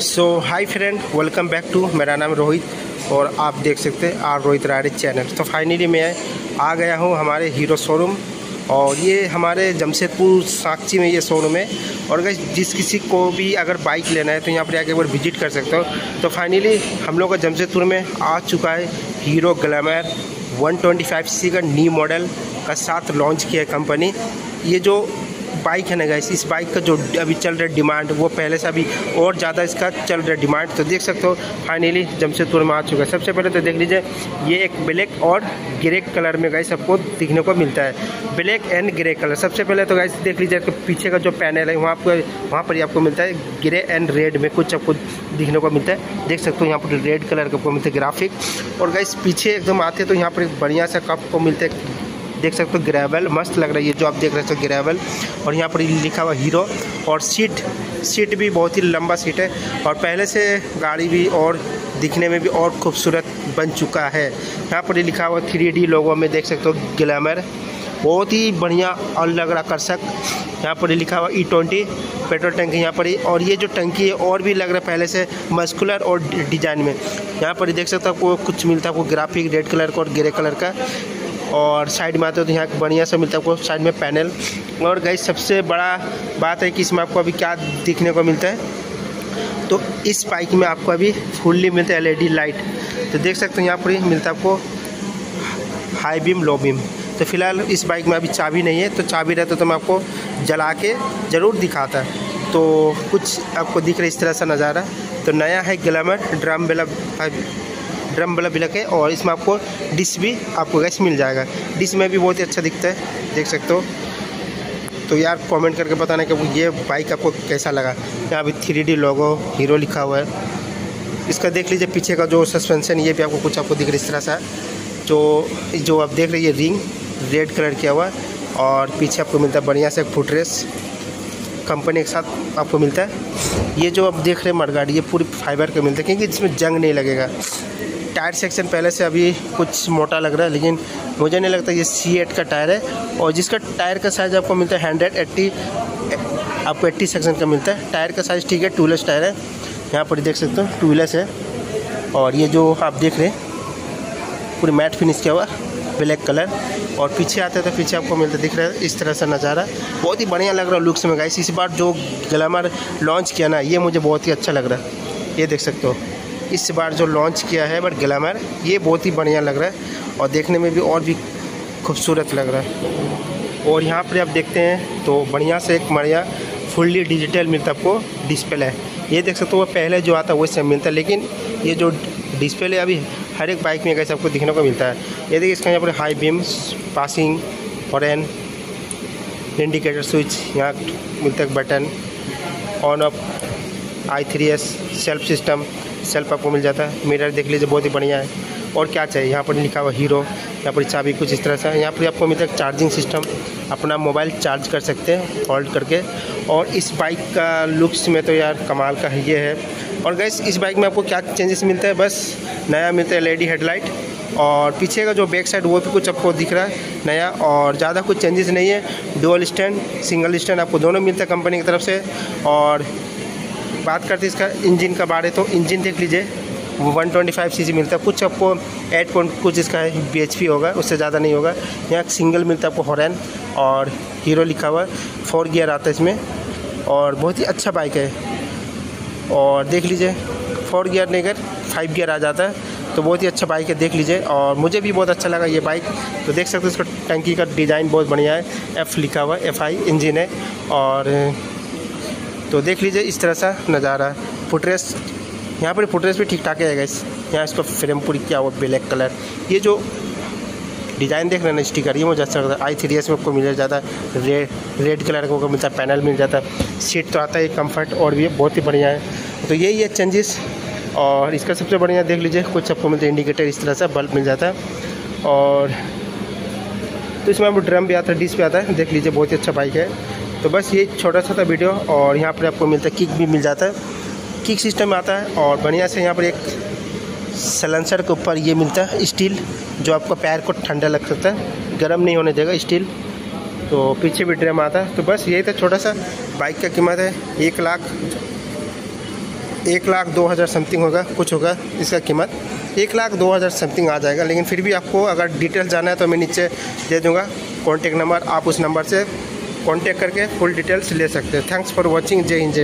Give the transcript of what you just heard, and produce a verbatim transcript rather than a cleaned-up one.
So hi friend, welcome back to, मेरा नाम रोहित और आप देख सकते हैं आर रोहित रायडे चैनल। तो फाइनली मैं आ गया हूँ हमारे हीरो शोरूम और ये हमारे जमशेदपुर साक्षी में ये शोरूम है। और अगर जिस किसी को भी अगर बाइक लेना है तो यहाँ पर आके एक बार विजिट कर सकते हो। तो फाइनली हम लोग का जमशेदपुर में आ चुका है Hero Glamour one twenty five C का न्यू मॉडल का साथ लॉन्च किया है कंपनी। ये जो बाइक है ना गाइस, इस बाइक का जो अभी चल रहा है डिमांड, वो पहले से अभी और ज़्यादा इसका चल रहा है डिमांड। तो देख सकते हो फाइनली जमशेदपुर में आ चुका है। सबसे पहले तो देख लीजिए, ये एक ब्लैक और ग्रे कलर में गाइस आपको दिखने को मिलता है, ब्लैक एंड ग्रे कलर। सबसे पहले तो गाइस देख लीजिए कि पीछे का जो पैनल है वहाँ पर वहाँ पर ही आपको मिलता है ग्रे एंड रेड में कुछ आपको दिखने को मिलता है। देख सकते हो यहाँ पर रेड कलर का आपको मिलता है ग्राफिक। और गाइस पीछे एकदम आते तो यहाँ पर एक बढ़िया सा कप को मिलता है, देख सकते हो ग्रेवल मस्त लग रहा है ये जो आप देख रहे हो ग्रेवल। और यहाँ पर लिखा हुआ हीरो और सीट सीट भी बहुत ही लंबा सीट है और पहले से गाड़ी भी और दिखने में भी और खूबसूरत बन चुका है। यहाँ पर लिखा हुआ थ्री डी लोगो में देख सकते हो ग्लैमर, बहुत ही बढ़िया और लग रहा आकर्षक। यहाँ पर लिखा हुआ ई ट्वेंटी पेट्रोल टंकी यहाँ पर ही। और ये जो टंकी है और भी लग रहा है पहले से मस्कुलर और डिजाइन में। यहाँ पर देख सकते हो आपको कुछ मिलता है आपको ग्राफिक रेड कलर का और ग्रे कलर का। और साइड में आते हो तो यहाँ बढ़िया से मिलता है आपको साइड में पैनल। और गाइस सबसे बड़ा बात है कि इसमें आपको अभी क्या दिखने को मिलता है, तो इस बाइक में आपको अभी फुल्ली मिलता है एलईडी लाइट। तो देख सकते हो यहाँ पर मिलता है आपको हाई बीम लो बीम। तो फिलहाल इस बाइक में अभी चाबी नहीं है, तो चाबी रहता तो मैं आपको जला के ज़रूर दिखाता। तो कुछ आपको दिख रहा है इस तरह सा नज़ारा। तो नया है ग्लैमर, ड्रम वाला ड्रम वाला बिलक है और इसमें आपको डिश भी आपको गैस मिल जाएगा। डिश में भी बहुत ही अच्छा दिखता है, देख सकते हो। तो यार कमेंट करके बताना कि ये बाइक आपको कैसा लगा। यहाँ भी थ्री डी लोगो हीरो लिखा हुआ है। इसका देख लीजिए पीछे का जो सस्पेंशन, ये भी आपको कुछ आपको दिख रहा है इस तरह सा। जो जो आप देख रहे हैं रिंग रेड कलर किया हुआ और पीछे आपको मिलता है बढ़िया से फुटरेस कंपनी के साथ आपको मिलता है। ये जो आप देख रहे हैं मडगार्ड, ये पूरी फाइबर का मिलता है क्योंकि इसमें जंग नहीं लगेगा। टायर सेक्शन पहले से अभी कुछ मोटा लग रहा है, लेकिन मुझे नहीं लगता ये सी एट का टायर है। और जिसका टायर का साइज़ आपको मिलता है हंड्रेड एट्टी आपको एट्टी सेक्शन का मिलता है। टायर का साइज़ ठीक है, टूलेस टायर है। यहाँ पर देख सकते हो टूलेस है। और ये जो आप देख रहे हैं पूरी मैट फिनिश किया हुआ ब्लैक कलर। और पीछे आते हैं तो पीछे आपको मिलता दिख रहा है इस तरह से नज़ारा, बहुत ही बढ़िया लग रहा है लुक्स में गाइस। इस बार जो ग्लैमर लॉन्च किया ना, ये मुझे बहुत ही अच्छा लग रहा है। ये देख सकते हो इस बार जो लॉन्च किया है बट ग्लैमर, ये बहुत ही बढ़िया लग रहा है और देखने में भी और भी खूबसूरत लग रहा है। और यहाँ पर आप देखते हैं तो बढ़िया से एक बढ़िया फुल्ली डिजिटल मिलता है आपको डिस्प्ले। ये देख सकते हो वो पहले जो आता है वही सब मिलता है, लेकिन ये जो डिस्प्ले अभी हर एक बाइक में कैसे आपको दिखने को मिलता है। ये देखिए इसका यहाँ पर high beam, passing, horn, indicator switch, यहाँ मिलता है button, on off, I three S self system, self आपको मिल जाता है। मिरर देख लीजिए बहुत ही बढ़िया है। और क्या चाहिए, यहाँ पर लिखा हुआ हीरो, यहाँ पर चाबी कुछ इस तरह से। यहाँ पर आपको मिलता है चार्जिंग सिस्टम, अपना मोबाइल चार्ज कर सकते हैं होल्ड करके। और इस बाइक का लुक्स में तो यार कमाल का ये है। और गैस इस बाइक में आपको क्या चेंजेस मिलता है, बस नया मिलता है एलईडी हेडलाइट और पीछे का जो बैक साइड वो भी कुछ आपको दिख रहा है नया। और ज़्यादा कुछ चेंजेस नहीं है। डुअल स्टैंड, सिंगल स्टैंड आपको दोनों मिलता है कंपनी की तरफ से। और बात करते हैं इसका इंजन का बारे, तो इंजन देख लीजिए वन ट्वेंटी फाइव सीसी मिलता है। कुछ आपको एट पॉइंट कुछ इसका है बीएचपी होगा, उससे ज़्यादा नहीं होगा। यहाँ सिंगल मिलता है आपको हॉर्न और हीरो लिखा हुआ, फोर गियर आता है इसमें और बहुत ही अच्छा बाइक है। और देख लीजिए फोर गियर नहीं कर फाइव गियर आ जाता है, तो बहुत ही अच्छा बाइक है, देख लीजिए। और मुझे भी बहुत अच्छा लगा ये बाइक। तो देख सकते हो इसका टंकी का डिज़ाइन बहुत बढ़िया है, एफ़ लिखा हुआ, एफ आई इंजन है। और तो देख लीजिए इस तरह सा नज़ारा। फुटरेस यहाँ पर फुटरेस भी ठीक ठाक है इस यहाँ इसका फ्रेम पूरी क्या हुआ ब्लैक कलर। ये जो डिज़ाइन देख रहे हैं ना स्टिकर, ये मुझे अच्छा लगता है। आई थ्री एस में आपको मिल जाता है रेड रेड कलर का मिलता है, पैनल मिल जाता है, सीट तो आता है कम्फर्ट और भी बहुत ही बढ़िया है। तो यही है चेंजेस। और इसका सबसे बढ़िया देख लीजिए कुछ आपको मिलता है इंडिकेटर इस तरह से, बल्ब मिल जाता है। और तो इसमें आपको ड्रम भी आता है, डिस्क भी आता है, देख लीजिए बहुत ही अच्छा बाइक है। तो बस ये छोटा सा था वीडियो। और यहाँ पर आपको मिलता है किक भी मिल जाता है, किक सिस्टम में आता है। और बढ़िया से यहाँ पर एक सलेंसर के ऊपर ये मिलता है स्टील, जो आपको पैर को ठंडा लग सकता है, गर्म नहीं होने देगा स्टील। तो पीछे भी ड्रम आता है। तो बस यही था छोटा सा। बाइक का कीमत है एक लाख एक लाख दो हज़ार समथिंग होगा, कुछ होगा इसका कीमत, एक लाख दो हज़ार समथिंग आ जाएगा। लेकिन फिर भी आपको अगर डिटेल जाना है तो मैं नीचे दे दूँगा कॉन्टेक्ट नंबर, आप उस नंबर से कॉन्टेक्ट करके फुल डिटेल्स ले सकते हैं। Thanks for watching. जय हिंद, जय